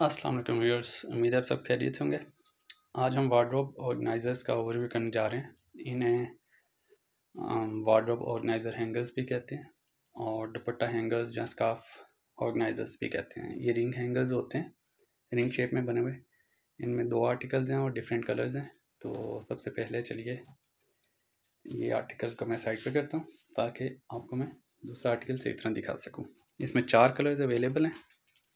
अस्सलाम वालेकुम व्यूअर्स, उम्मीद है आप सब खैरियत से होंगे। आज हम वार्डरोब ऑर्गेनाइजर्स का ओवरव्यू करने जा रहे हैं। इन्हें वार्डरोब ऑर्गेनाइजर हैंगर्स भी कहते हैं और दुपट्टा हैंगर्स या स्कार्फ ऑर्गेनाइजर्स भी कहते हैं। ये रिंग हैंगर्स होते हैं, रिंग शेप में बने हुए। इनमें 2 आर्टिकल्स हैं और डिफरेंट कलर्स हैं। तो सबसे पहले चलिए ये आर्टिकल को मैं साइड पे करता हूँ ताकि आपको मैं दूसरा आर्टिकल सही तरह दिखा सकूँ। इसमें 4 कलर्स अवेलेबल हैं।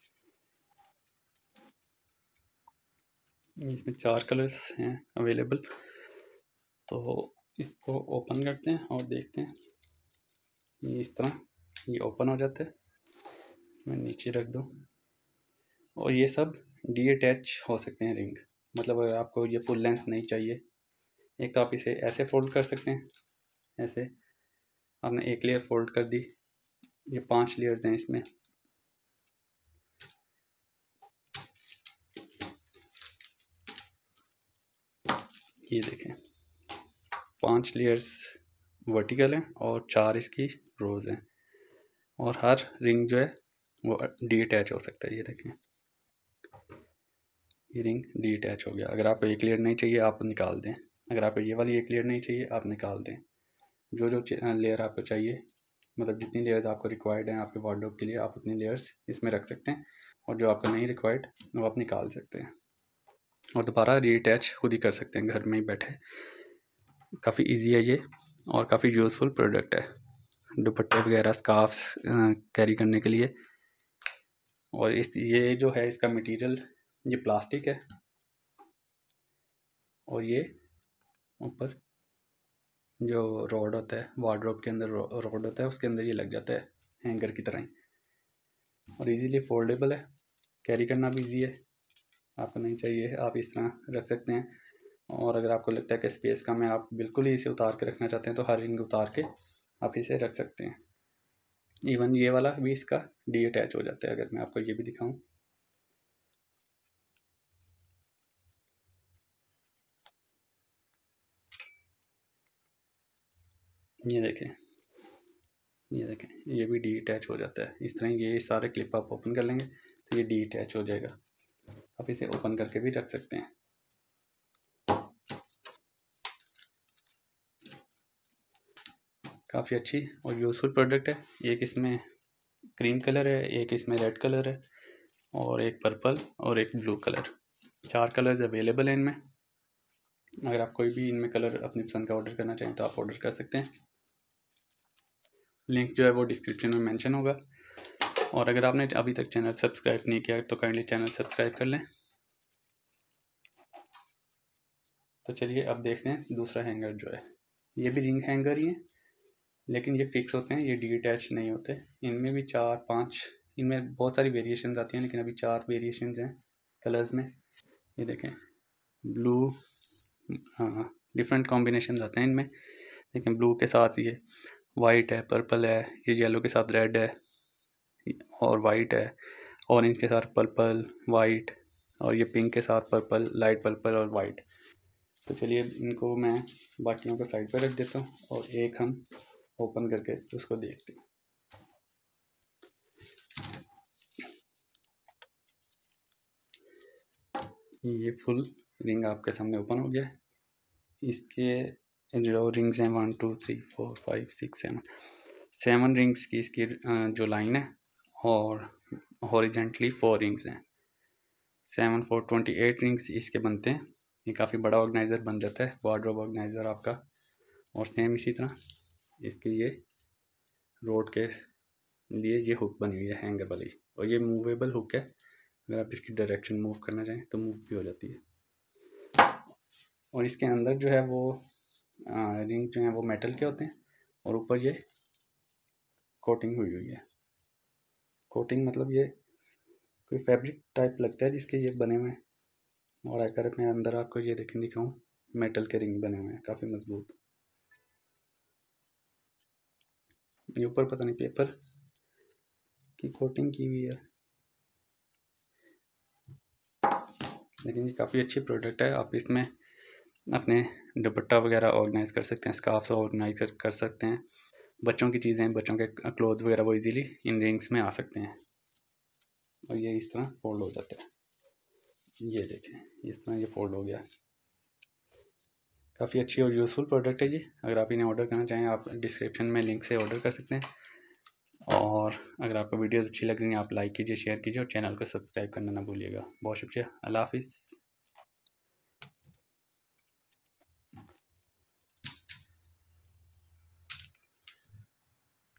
इसमें 4 कलर्स हैं अवेलेबल। तो इसको ओपन करते हैं और देखते हैं। ये इस तरह ये ओपन हो जाता है। मैं नीचे रख दूँ और ये सब डी अटैच हो सकते हैं रिंग। मतलब अगर आपको ये फुल लेंथ नहीं चाहिए, एक तो आप इसे ऐसे फोल्ड कर सकते हैं। ऐसे आपने एक लेयर फोल्ड कर दी। ये 5 लेयर्स हैं इसमें। ये देखें 5 लेयर्स वर्टिकल हैं और 4 इसकी रोज़ हैं और हर रिंग जो है वो डी अटैच हो सकता है। ये देखें ये रिंग डी अटैच हो गया। अगर आपको एक लेयर नहीं चाहिए आप निकाल दें। अगर आपको ये वाली एक लेयर नहीं चाहिए आप निकाल दें। जो लेयर आपको चाहिए, मतलब जितनी लेयर्स आपको रिक्वायर्ड हैं आपके वार्डरोब के लिए, आप उतनी लेयर्स इसमें रख सकते हैं और जो आपको नहीं रिक्वायर्ड वो आप निकाल सकते हैं और दोबारा रीअटैच खुद ही कर सकते हैं घर में ही बैठे। काफ़ी इजी है ये और काफ़ी यूज़फुल प्रोडक्ट है दुपट्टे वगैरह स्कार्फ्स कैरी करने के लिए। और ये जो है इसका मटेरियल ये प्लास्टिक है और ये ऊपर जो रॉड होता है वार्डरोब के अंदर रॉड होता है उसके अंदर ये लग जाता है हैंगर की तरह ही और इजीली फोल्डेबल है। कैरी करना भी इजी है। आपको नहीं चाहिए आप इस तरह रख सकते हैं और अगर आपको लगता है कि स्पेस कम है आप बिल्कुल ही इसे उतार के रखना चाहते हैं तो हर रिंग उतार के आप इसे रख सकते हैं। इवन ये वाला भी इसका डी अटैच हो जाता है। अगर मैं आपको ये भी दिखाऊं, ये देखें ये भी डी अटैच हो जाता है। इस तरह ये सारे क्लिप आप ओपन कर लेंगे तो ये डी अटैच हो जाएगा। आप इसे ओपन करके भी रख सकते हैं। काफ़ी अच्छी और यूज़फुल प्रोडक्ट है। एक इसमें क्रीम कलर है, एक इसमें रेड कलर है और एक पर्पल और एक ब्लू कलर। 4 कलर्स अवेलेबल हैं इनमें। अगर आप कोई भी इनमें कलर अपनी पसंद का ऑर्डर करना चाहें तो आप ऑर्डर कर सकते हैं। लिंक जो है वो डिस्क्रिप्शन में मेंशन होगा। और अगर आपने अभी तक चैनल सब्सक्राइब नहीं किया तो काइंडली चैनल सब्सक्राइब कर लें। तो चलिए अब देखते हैं दूसरा हैंगर जो है। ये भी रिंग हैंगर ही है लेकिन ये फिक्स होते हैं, ये डी अटैच नहीं होते। इनमें भी 4-5 इनमें बहुत सारी वेरिएशन आती हैं लेकिन अभी 4 वेरिएशन हैं कलर्स में। ये देखें ब्लू, हाँ डिफरेंट कॉम्बिनेशन आते हैं इनमें। देखें ब्लू के साथ ये वाइट है, पर्पल है, ये येलो के साथ रेड है और वाइट है, ऑरेंज के साथ पर्पल वाइट और ये पिंक के साथ पर्पल, लाइट पर्पल और वाइट। तो चलिए इनको मैं बाकियों को साइड पर रख देता हूँ और एक हम ओपन करके उसको देखते हैं। ये फुल रिंग आपके सामने ओपन हो गया है। इसके जो रिंग्स हैं 1 2 3 4 5 6 7 रिंग्स की इसकी जो लाइन है और हॉरिजेंटली 4 रिंग्स हैं। 7 4 28 रिंग्स इसके बनते हैं। ये काफ़ी बड़ा ऑर्गेनाइज़र बन जाता है वार्डरोब ऑर्गेनाइज़र आपका। और सेम इसी तरह इसके ये रोड के लिए ये हुक बनी हुई है हैंगर वाली और ये मूवेबल हुक है। अगर आप इसकी डायरेक्शन मूव करना चाहें तो मूव भी हो जाती है। और इसके अंदर जो है वो रिंग जो है वो मेटल के होते हैं और ऊपर ये कोटिंग हुई हुई है। कोटिंग मतलब ये कोई फैब्रिक टाइप लगता है जिसके ये बने हुए हैं। और अगर मैं अंदर आपको ये देखें दिखाऊं, मेटल के रिंग बने हुए हैं काफ़ी मजबूत। ये ऊपर पता नहीं पेपर की कोटिंग की हुई है लेकिन ये काफ़ी अच्छी प्रोडक्ट है। आप इसमें अपने दुपट्टा वगैरह ऑर्गेनाइज कर सकते हैं, स्कार्फ ऑर्गेनाइज कर सकते हैं। बच्चों की चीज़ें, बच्चों के क्लोथ वगैरह वो इजीली इन रिंग्स में आ सकते हैं और ये इस तरह फोल्ड हो जाता है। ये देखें इस तरह ये फोल्ड हो गया। काफ़ी अच्छी और यूज़फुल प्रोडक्ट है जी। अगर आप इन्हें ऑर्डर करना चाहें आप डिस्क्रिप्शन में लिंक से ऑर्डर कर सकते हैं। और अगर आपको वीडियोज़ अच्छी लग रही हैं आप लाइक कीजिए, शेयर कीजिए और चैनल को सब्सक्राइब करना ना भूलिएगा। बहुत शुक्रिया। अल्लाह हाफिज़।